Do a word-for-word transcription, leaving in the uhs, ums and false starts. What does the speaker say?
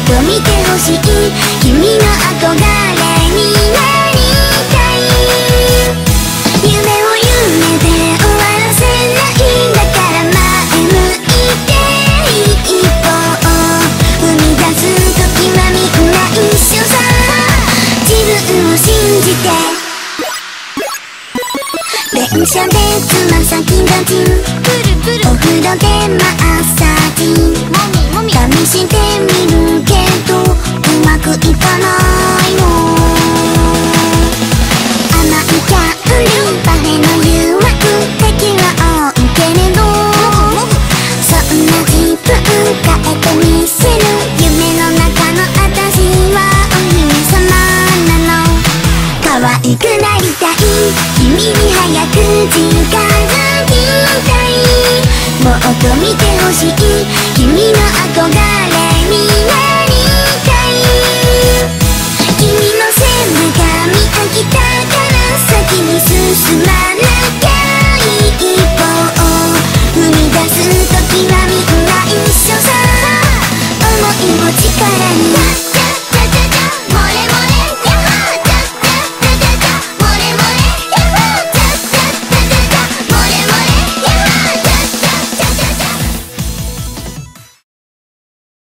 と見てほしい。君の憧れになりたい。夢を夢で終わらせないんだから、前向いて一歩を踏み出す時はみんな一緒さ。自分を信じて。電車でつま先立ち、お風呂でマッサージ。